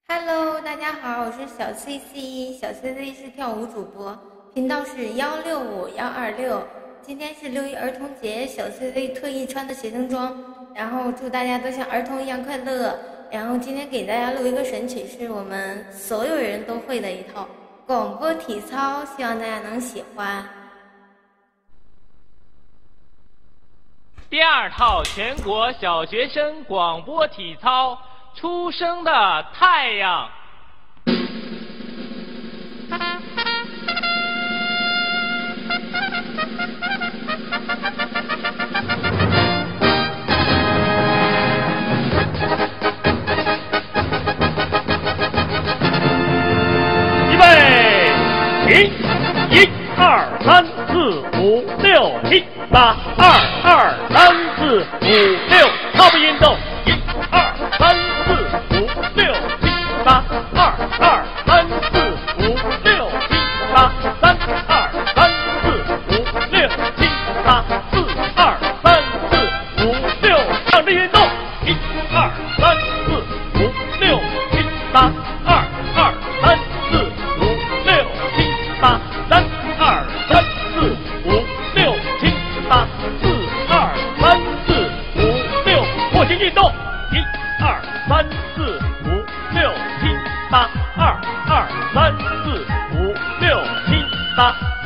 Hello， 大家好，我是小 CC， 小 CC 是跳舞主播，频道是165126。今天是6·1儿童节，小 CC 特意穿的学生装，然后祝大家都像儿童一样快乐。然后今天给大家录一个神曲，是我们所有人都会的一套广播体操，希望大家能喜欢。 第二套全国小学生广播体操，出生的太阳。 预备，起！1、2、3、4、5、6、7、8，2、2、3、4、5、6，踏步运动。1、2、3、4、5、6、7、8，2、2、3、4、5、6、7、8，3、2、3、4、5、6、7、8，4、2、3、4、5、6，上肢运动。1、2、3、4、5、6、7、8，2、2、3、4、5、6、7、8，3、2、3、4、5、6、7、8，4、2、3、4、5、6，火星运动。1、2、3、4、5、6、7、8，2、2、3、4、5、6、7、8。